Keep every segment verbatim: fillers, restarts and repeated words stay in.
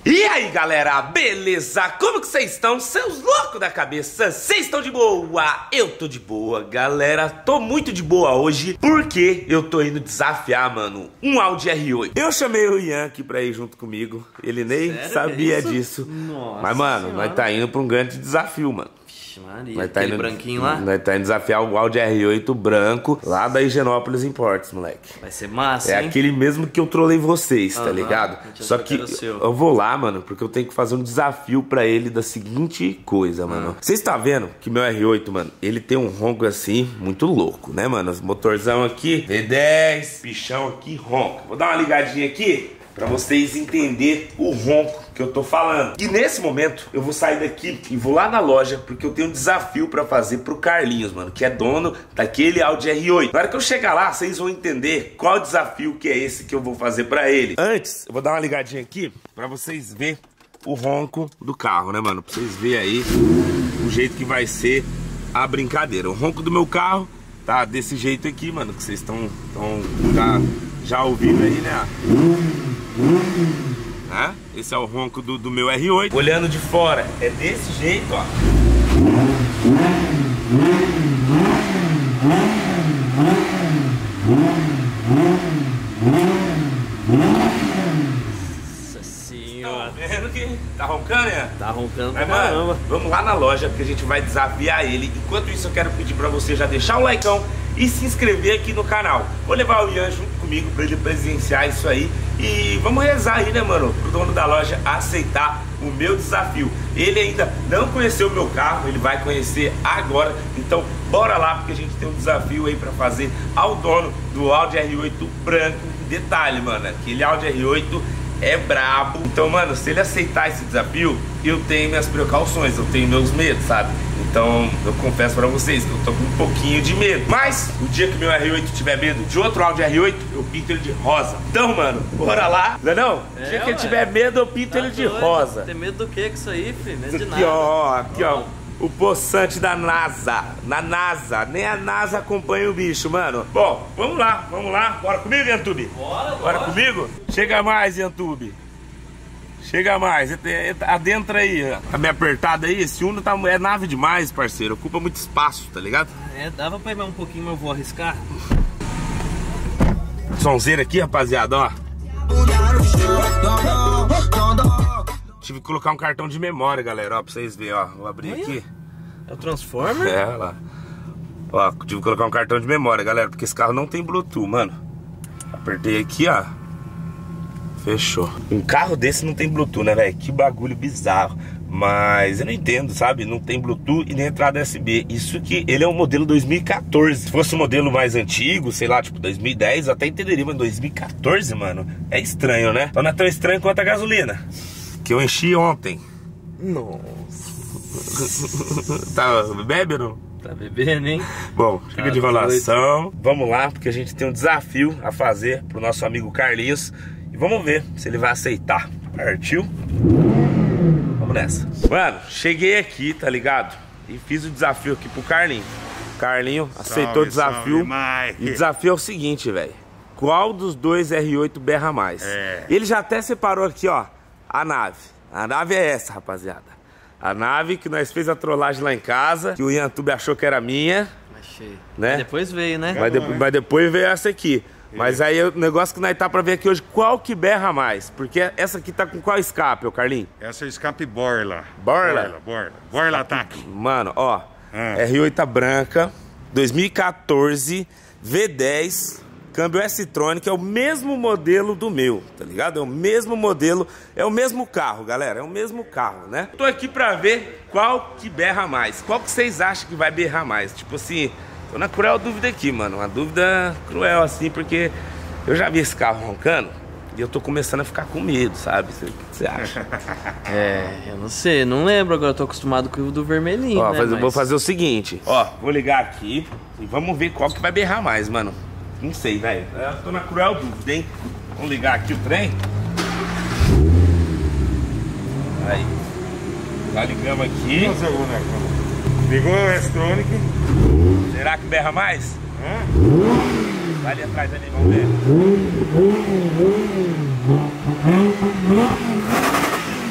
E aí galera, beleza? Como que vocês estão? Seus loucos da cabeça, vocês estão de boa? Eu tô de boa, galera, tô muito de boa hoje, porque eu tô indo desafiar, mano, um Audi R oito. Eu chamei o Ian aqui pra ir junto comigo, ele nem Sério, sabia é disso. Nossa Mas mano, senhora. nós tá indo pra um grande desafio, mano. Maria, Nós tá aquele indo, branquinho lá? Nós tá indo desafiar o Audi R oito branco lá da Higienópolis Imports, moleque. Vai ser massa, É hein? aquele mesmo que eu trolei vocês, tá Aham, ligado? a gente Só achou que que era o seu. eu vou lá, mano, porque eu tenho que fazer um desafio pra ele da seguinte coisa, mano. Vocês estão vendo que meu R oito, mano, ele tem um ronco assim, muito louco, né, mano? Os motorzão aqui, V dez, bichão aqui, ronco. Vou dar uma ligadinha aqui pra vocês entenderem o ronco que eu tô falando. E nesse momento eu vou sair daqui e vou lá na loja, porque eu tenho um desafio pra fazer pro Carlinhos, mano, que é dono daquele Audi R oito. Na hora que eu chegar lá, vocês vão entender qual desafio que é esse que eu vou fazer pra ele. Antes, eu vou dar uma ligadinha aqui pra vocês verem o ronco do carro, né, mano? Pra vocês verem aí o jeito que vai ser a brincadeira. O ronco do meu carro tá desse jeito aqui, mano, que vocês estão já, já ouvindo aí, né? Né? Esse é o ronco do, do meu R oito. Olhando de fora, é desse jeito, ó. Nossa senhora. Tá vendo que tá roncando, né? Tá roncando pra Mas, mano, caramba. vamos lá na loja, porque a gente vai desafiar ele. Enquanto isso, eu quero pedir pra você já deixar o likeão e se inscrever aqui no canal. Vou levar o Ian junto comigo pra ele presenciar isso aí. E vamos rezar aí, né, mano, pro dono da loja aceitar o meu desafio. Ele ainda não conheceu o meu carro, ele vai conhecer agora. Então bora lá, porque a gente tem um desafio aí pra fazer ao dono do Audi R oito branco. Detalhe, mano, aquele Audi R oito é brabo. Então, mano, se ele aceitar esse desafio, eu tenho minhas precauções, eu tenho meus medos, sabe? Então, eu confesso pra vocês que eu tô com um pouquinho de medo. Mas, o dia que meu R oito tiver medo de outro Audi R oito, eu pinto ele de rosa. Então, mano, bora lá. Não é não? O É, dia que ele ué. tiver medo, eu pinto Tá ele de doido? rosa. Tem medo do que com isso aí, filho? Medo de Aqui, nada. ó, aqui, ó. O poçante da NASA. Na NASA. Nem a NASA acompanha o bicho, mano. Bom, vamos lá, vamos lá. Bora comigo, Yantube? Bora, Bora bora. comigo? Chega mais, Yantube. Chega mais, adentra aí. Tá meio apertado aí? Esse Uno tá, é nave demais, parceiro. Ocupa muito espaço, tá ligado? É, dava pra ir mais um pouquinho, mas eu vou arriscar. Sonzeira aqui, rapaziada, ó. Tive que colocar um cartão de memória, galera, ó, pra vocês verem, ó. Vou abrir Olha. aqui. É o Transformer? É, olha lá. Ó, tive que colocar um cartão de memória, galera, porque esse carro não tem Bluetooth, mano. Apertei aqui, ó. Fechou. Um carro desse não tem Bluetooth, né, velho? Que bagulho bizarro. Mas eu não entendo, sabe? Não tem Bluetooth e nem entrada U S B. Isso que ele é um modelo dois mil e quatorze. Se fosse um modelo mais antigo, sei lá, tipo dois mil e dez, eu até entenderia. Mas dois mil e quatorze, mano, é estranho, né? Então não é tão estranho quanto a gasolina, que eu enchi ontem. Nossa. Tá bebendo? Tá bebendo, hein? Bom, chega Tá de enrolação. Vamos lá, porque a gente tem um desafio a fazer pro nosso amigo Carlinhos. E vamos ver se ele vai aceitar. Partiu? Vamos nessa. Mano, cheguei aqui, tá ligado? E fiz o desafio aqui pro Carlinho. Carlinho aceitou Salve, o desafio. salve, Mike. E o desafio é o seguinte, velho. Qual dos dois R oito berra mais? É. Ele já até separou aqui, ó, a nave. A nave é essa, rapaziada. A nave que nós fez a trollagem lá em casa, que o Yantube achou que era minha, Achei. né? Depois veio, né? Mas, de- mas depois veio essa aqui. Mas aí o negócio que nós tá pra ver aqui hoje, qual que berra mais? Porque essa aqui tá com qual escape, ô Carlinhos? Essa é o escape Borla. Borla? Borla, Borla. Borla ataque. Mano, ó, Ah. R oito branca, dois mil e quatorze, V dez, câmbio S-Tronic, é o mesmo modelo do meu, tá ligado? É o mesmo modelo, é o mesmo carro, galera, é o mesmo carro, né? Tô aqui pra ver qual que berra mais, qual que vocês acham que vai berrar mais? Tipo assim, tô na cruel dúvida aqui, mano, uma dúvida cruel assim, porque eu já vi esse carro roncando e eu tô começando a ficar com medo, sabe? O que você acha? É, eu não sei, não lembro agora, eu tô acostumado com o do vermelhinho, Ó, né? fazer- mas... vou fazer o seguinte, ó, vou ligar aqui e vamos ver qual que vai berrar mais, mano. Não sei, velho. Eu tô na cruel dúvida, hein? Vamos ligar aqui o trem. Aí. Já ligamos aqui. Nossa, boneco. Ligou o S-Tronic. Será que berra mais? Hã? Vai ali atrás ali, vamos ver.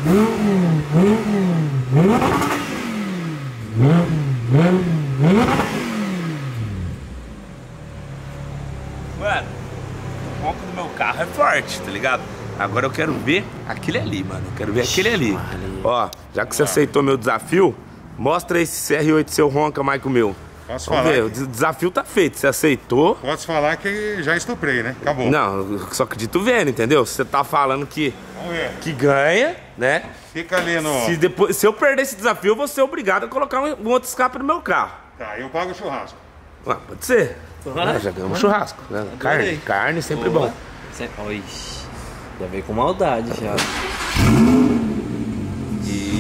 Mano, o ronco do meu carro é forte, tá ligado? Agora eu quero ver aquele ali, mano. Eu quero ver aquele ali. Ó, já que você aceitou meu desafio, mostra esse C R oito seu ronca mais que o meu. Posso Vamos falar? ver, Que... o desafio tá feito, você aceitou. Posso falar que já estuprei, né? Acabou. Não, só acredito vendo, entendeu? Você tá falando que, Vamos ver. que ganha, né? Fica ali no... Se, depois, se eu perder esse desafio, eu vou ser obrigado a colocar um, um outro escape no meu carro. Tá, eu pago o churrasco. Ah, pode ser. Ah, Ah, já ganhamos um churrasco. Né? Carne, carne sempre Boa. bom. Cê... Oi, já veio com maldade já. E...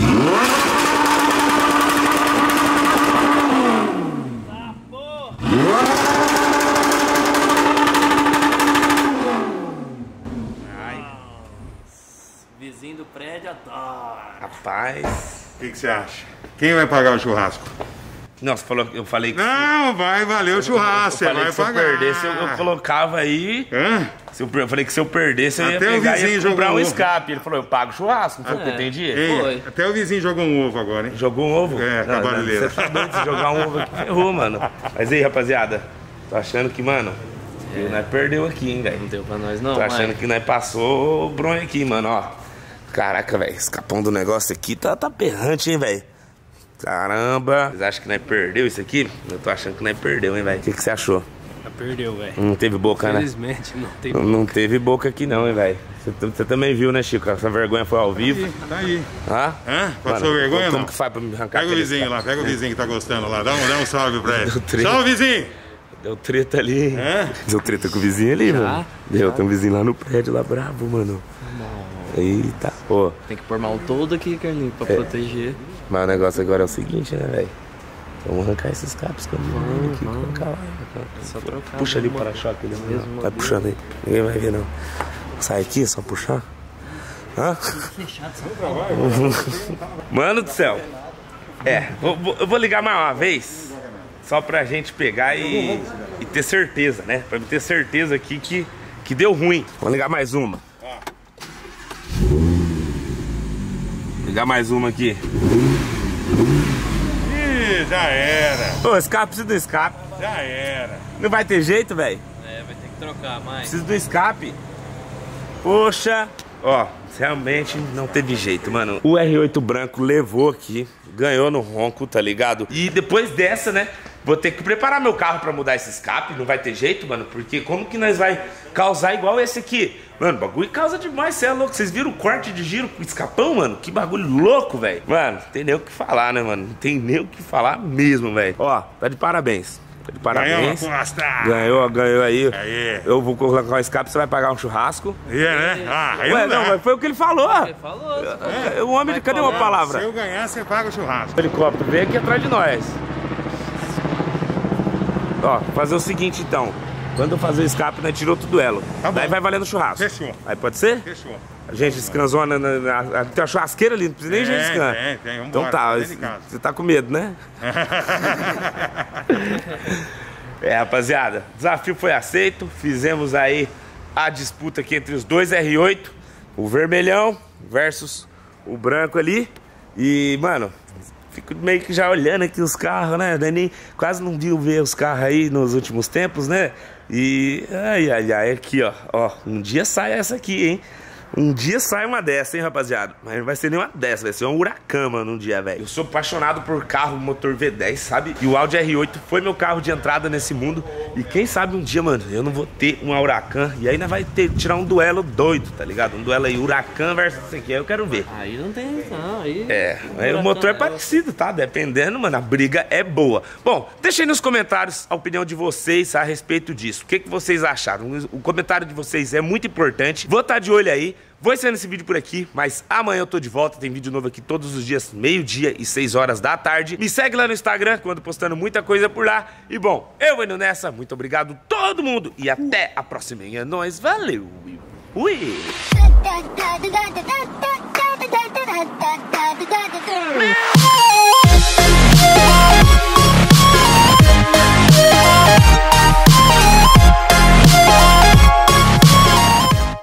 Vizinho do prédio adora. Rapaz... O que que você acha? Quem vai pagar o churrasco? Não, você falou, eu falei que... Não, vai valer o churrasco, eu você falei vai que se eu pagar. perdesse, eu, eu colocava aí... Hã? Se eu, eu falei que se eu perdesse, eu ia Até o pegar e vizinho ia comprar jogou um ovo. escape. Ele falou, eu pago churrasco, não foi o que eu É. entendi? Ei, Foi. até o vizinho jogou um ovo agora, hein? Jogou um ovo? É, com a Não, não, barulheira. Você tá doido de jogar um ovo aqui, ferrou, mano. Mas aí, rapaziada, tô achando que, mano, é. nós perdeu aqui, hein, velho. Não deu pra nós não, Tô achando mas... que nós passou o bronho aqui, mano, ó. Caraca, velho, escapão do negócio aqui tá, tá perrante, hein, velho. Caramba. Vocês acham que nós perdeu isso aqui? Eu tô achando que nós perdeu, hein, velho. O que, que você achou? Perdeu, velho. Não teve boca, né? Infelizmente, não tem Não, não teve boca aqui não, hein, velho. Você, você também viu, né, Chico? Essa vergonha foi ao vivo. Tá aí. Hã? Hã? Passou Mano, vergonha, como não? que faz pra me arrancar Pega o aquele vizinho escape? lá, pega o vizinho que tá gostando lá. Dá um, dá um salve pra ele. Deu treta. Salve, vizinho! Deu treta ali, hein? Hã? Deu treta com o vizinho ali, mano. Deu, tem um vizinho lá no prédio, lá bravo, mano. Eita, pô. Tem que pôr mal todo aqui, Carlinhos, pra É. proteger. Mas o negócio agora é o seguinte, né, velho? Vamos arrancar esses capos que eu não aqui, colocar lá. É só trocar. Puxa ali o uma- para-choque ali, mesmo mano. Vai modelo. puxando aí. Ninguém vai ver, não. Sai aqui, só puxar. Hã? Mano do céu. É, vou- vou- eu vou ligar mais uma vez. Só pra gente pegar e, e ter certeza, né? Pra ter certeza aqui que, que deu ruim. Vou ligar mais uma. Ligar mais uma aqui. Ih, já era. Ô, escape, preciso do escape. Já era. Não vai ter jeito, velho? É, vai ter que trocar mais. Preciso do escape. Poxa. Ó, realmente não teve jeito, mano. O R oito branco levou aqui, ganhou no ronco, tá ligado? E depois dessa, né, vou ter que preparar meu carro pra mudar esse escape. Não vai ter jeito, mano, porque como que nós vai causar igual esse aqui? Mano, bagulho causa demais, cê é louco. Vocês viram o corte de giro com o escapão, mano? Que bagulho louco, velho. Mano, não tem nem o que falar, né, mano? Não tem nem o que falar mesmo, velho. Ó, tá de parabéns. Tá de parabéns. Ganhou, Costa. Ganhou, ganhou aí. Aí. Eu vou colocar o escape, você vai pagar um churrasco. É, né? Ah, aí Ué, não dá. não, mas foi o que ele falou. Ele falou. É, o homem, Vai cadê falar. uma palavra? Se eu ganhar, você paga o churrasco. O helicóptero veio aqui atrás de nós. Ó, fazer o seguinte então. Quando eu fazer o escape, nós tirou outro duelo. Tá bom. Daí vai valendo churrasco. Fechou. Aí pode ser? Fechou. A gente descansou na, na, na, na- tem uma churrasqueira ali, não precisa nem a gente Tem, descansar. tem, tem, vambora, Então tá, tá dentro de casa. você tá com medo, né? É, rapaziada, o desafio foi aceito. Fizemos aí a disputa aqui entre os dois R oito, o vermelhão versus o branco ali. E, mano, fico meio que já olhando aqui os carros, né? Nem, quase não viu ver os carros aí nos últimos tempos, né? E, ai, ai, ai, aqui, ó. Ó, um dia sai essa aqui, hein? Um dia sai uma dessa, hein, rapaziada? Mas não vai ser nenhuma dessa, vai ser um huracão, mano, um dia, velho. Eu sou apaixonado por carro motor V dez, sabe? E o Audi R oito foi meu carro de entrada nesse mundo. E quem sabe um dia, mano, eu não vou ter um huracão. E aí nós vai ter tirar um duelo doido, tá ligado? Um duelo aí, huracão versus isso aqui, aí eu quero ver. Aí não tem, não. Aí... É, aí o motor é parecido, tá? Dependendo, mano, a briga é boa. Bom, deixa aí nos comentários a opinião de vocês a respeito disso. O que, que vocês acharam? O comentário de vocês é muito importante. Vou estar de olho aí. Vou encerrando esse vídeo por aqui, mas amanhã eu tô de volta. Tem vídeo novo aqui todos os dias, meio-dia e seis horas da tarde. Me segue lá no Instagram, que eu ando postando muita coisa por lá. E bom, eu vou indo nessa. Muito obrigado todo mundo e até a próxima. É nóis, valeu. Ui! da da da da da da da da da da da da da da